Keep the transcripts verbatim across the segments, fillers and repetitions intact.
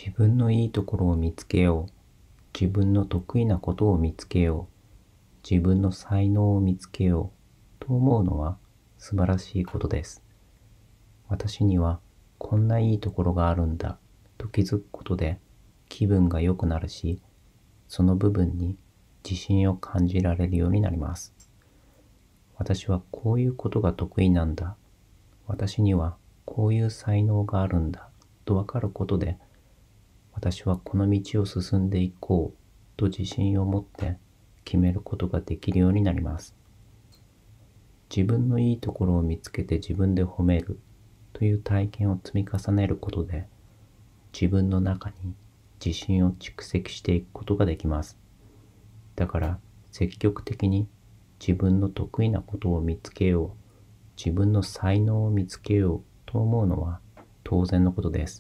自分のいいところを見つけよう。自分の得意なことを見つけよう。自分の才能を見つけようと思うのは素晴らしいことです。私にはこんないいところがあるんだと気づくことで気分が良くなるし、その部分に自信を感じられるようになります。私はこういうことが得意なんだ。私にはこういう才能があるんだとわかることで、私はこの道を進んでいこうと自信を持って決めることができるようになります。自分のいいところを見つけて自分で褒めるという体験を積み重ねることで、自分の中に自信を蓄積していくことができます。だから積極的に自分の得意なことを見つけよう、自分の才能を見つけようと思うのは当然のことです。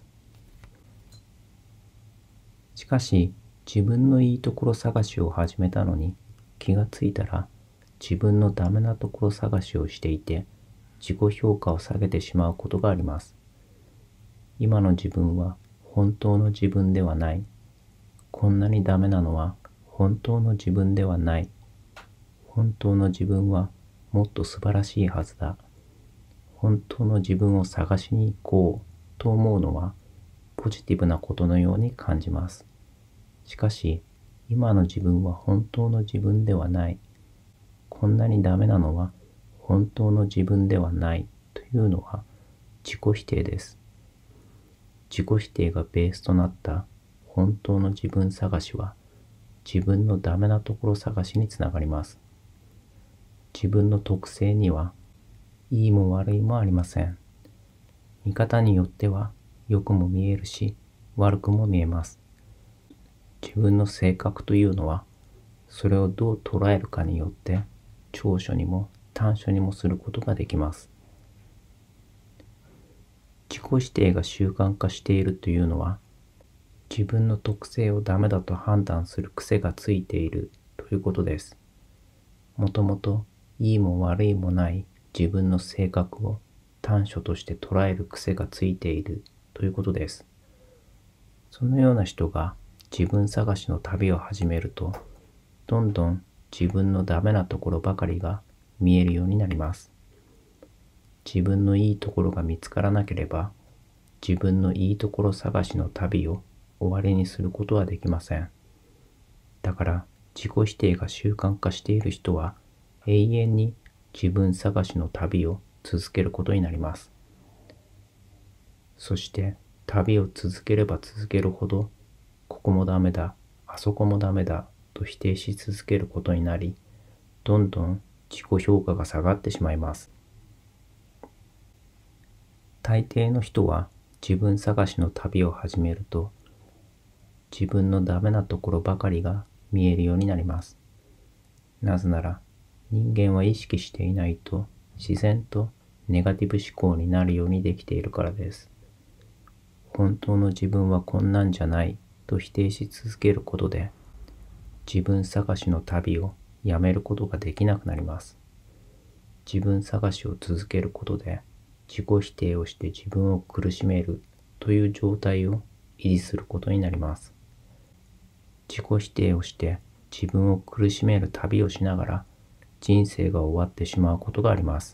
しかし、自分のいいところ探しを始めたのに、気がついたら自分のダメなところ探しをしていて、自己評価を下げてしまうことがあります。今の自分は本当の自分ではない。こんなにダメなのは本当の自分ではない。本当の自分はもっと素晴らしいはずだ。本当の自分を探しに行こうと思うのはポジティブなことのように感じます。しかし、今の自分は本当の自分ではない。こんなにダメなのは本当の自分ではないというのは自己否定です。自己否定がベースとなった本当の自分探しは自分のダメなところ探しにつながります。自分の特性にはいいも悪いもありません。見方によっては良くも見えるし悪くも見えます。自分の性格というのはそれをどう捉えるかによって長所にも短所にもすることができます。自己否定が習慣化しているというのは自分の特性をダメだと判断する癖がついているということです。もともといいも悪いもない自分の性格を短所として捉える癖がついているということです。そのような人が自分探しの旅を始めると、どんどん自分のダメなところばかりが見えるようになります。自分のいいところが見つからなければ、自分のいいところ探しの旅を終わりにすることはできません。だから自己否定が習慣化している人は永遠に自分探しの旅を続けることになります。そして旅を続ければ続けるほど、ここもダメだ、あそこもダメだと否定し続けることになり、どんどん自己評価が下がってしまいます。大抵の人は自分探しの旅を始めると、自分のダメなところばかりが見えるようになります。なぜなら、人間は意識していないと自然とネガティブ思考になるようにできているからです。本当の自分はこんなんじゃないと否定し続けることで、自分探しの旅をやめることができなくなります。自分探しを続けることで、自己否定をして自分を苦しめるという状態を維持することになります。自己否定をして自分を苦しめる旅をしながら人生が終わってしまうことがあります。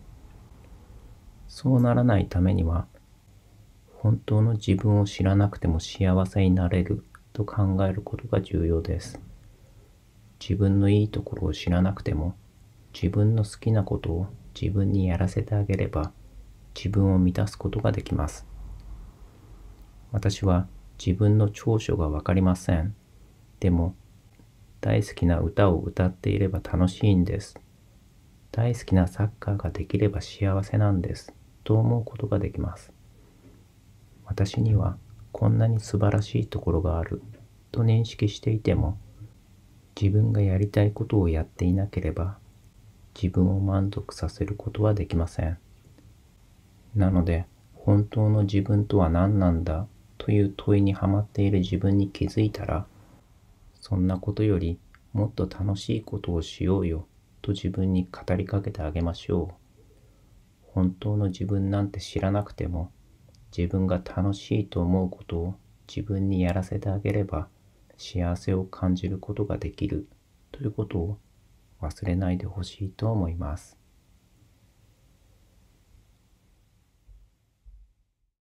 そうならないためには、本当の自分を知らなくても幸せになれると考えることが重要です。自分のいいところを知らなくても、自分の好きなことを自分にやらせてあげれば、自分を満たすことができます。私は自分の長所がわかりません。でも、大好きな歌を歌っていれば楽しいんです。大好きなサッカーができれば幸せなんです。と思うことができます。私にはこんなに素晴らしいところがあると認識していても、自分がやりたいことをやっていなければ、自分を満足させることはできません。なので、本当の自分とは何なんだという問いにはまっている自分に気づいたら、そんなことよりもっと楽しいことをしようよと自分に語りかけてあげましょう。本当の自分なんて知らなくても、自分が楽しいと思うことを自分にやらせてあげれば幸せを感じることができるということを忘れないでほしいと思います。